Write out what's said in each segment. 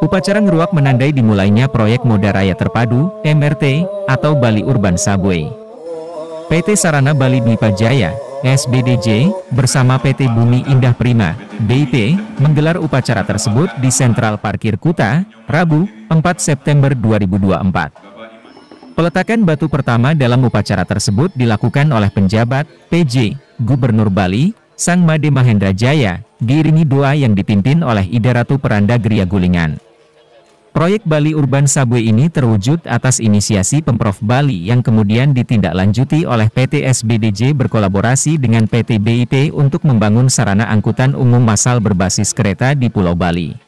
Upacara ngeruak menandai dimulainya proyek Moda Raya Terpadu, MRT, atau Bali Urban Subway. PT Sarana Bali Dwipa Jaya, SBDJ, bersama PT Bumi Indah Prima, BIP, menggelar upacara tersebut di Sentral Parkir Kuta, Rabu, 4 September 2024. Peletakan batu pertama dalam upacara tersebut dilakukan oleh penjabat, PJ, Gubernur Bali, Sang Made Mahendra Jaya, diiringi doa yang dipimpin oleh Ida Ratu Peranda Geria Gulingan. Proyek Bali Urban Subway ini terwujud atas inisiasi Pemprov Bali yang kemudian ditindaklanjuti oleh PT SBDJ berkolaborasi dengan PT BIP untuk membangun sarana angkutan umum massal berbasis kereta di Pulau Bali.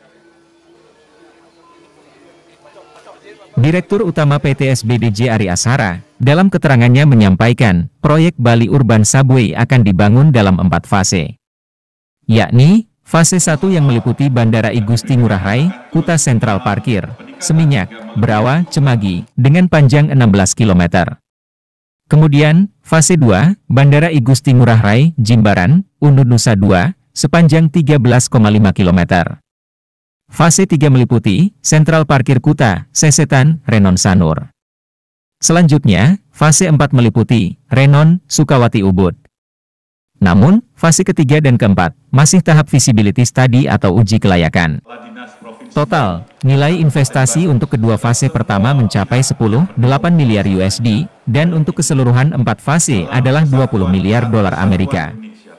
Direktur Utama PT SBDJ Ari Ashara, dalam keterangannya menyampaikan, proyek Bali Urban Subway akan dibangun dalam 4 fase. Yakni, fase 1 yang meliputi Bandara I Gusti Ngurah Rai, Kuta Sentral Parkir, Seminyak, Berawa, Cemagi, dengan panjang 16 km. Kemudian, fase 2, Bandara I Gusti Ngurah Rai, Jimbaran, Unut Nusa 2, sepanjang 13,5 km. Fase 3 meliputi Sentral Parkir Kuta, Sesetan, Renon Sanur. Selanjutnya, fase 4 meliputi Renon, Sukawati Ubud. Namun, fase ketiga dan keempat masih tahap feasibility study atau uji kelayakan. Total, nilai investasi untuk kedua fase pertama mencapai 10,8 miliar USD, dan untuk keseluruhan 4 fase adalah 20 miliar dolar Amerika.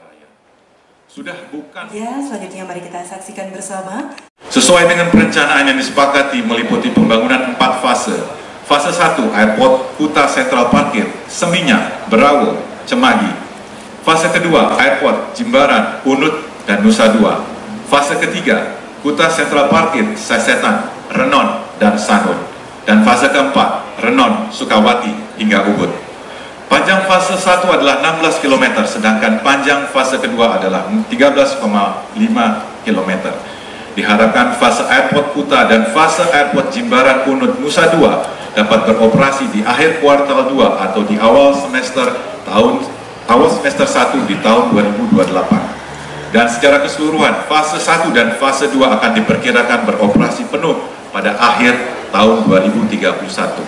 Ya, selanjutnya mari kita saksikan bersama. Sesuai dengan perencanaan yang disepakati meliputi pembangunan 4 fase. Fase 1, Airport Kuta Sentral Parkir, Seminyak, Berawa, Cemagi. Fase kedua, Airport Jimbaran, Unut, dan Nusa Dua. Fase ketiga, Kuta Sentral Parkir, Sesetan, Renon, dan Sanur. Dan fase keempat, Renon, Sukawati, hingga Ubud. Panjang fase 1 adalah 16 km, sedangkan panjang fase kedua adalah 13,5 km. Diharapkan fase Airport Kuta dan fase Airport Jimbaran, Unut, Nusa Dua dapat beroperasi di akhir kuartal 2 atau di awal semester 1 di tahun 2028. Dan secara keseluruhan, fase 1 dan fase 2 akan diperkirakan beroperasi penuh pada akhir tahun 2031.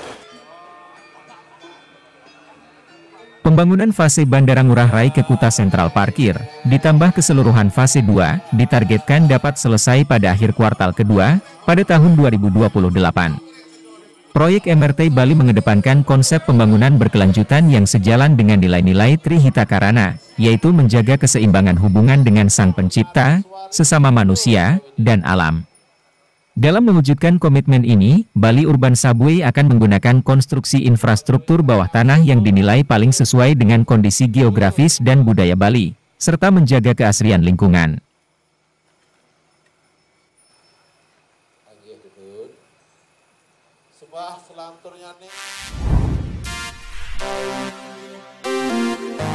Pembangunan fase Bandara Ngurah Rai ke Kuta Sentral Parkir, ditambah keseluruhan fase 2, ditargetkan dapat selesai pada akhir kuartal kedua, pada tahun 2028. Proyek MRT Bali mengedepankan konsep pembangunan berkelanjutan yang sejalan dengan nilai-nilai Trihita Karana, yaitu menjaga keseimbangan hubungan dengan Sang Pencipta, sesama manusia, dan alam. Dalam mewujudkan komitmen ini, Bali Urban Subway akan menggunakan konstruksi infrastruktur bawah tanah yang dinilai paling sesuai dengan kondisi geografis dan budaya Bali, serta menjaga keasrian lingkungan. Selanturnya nih.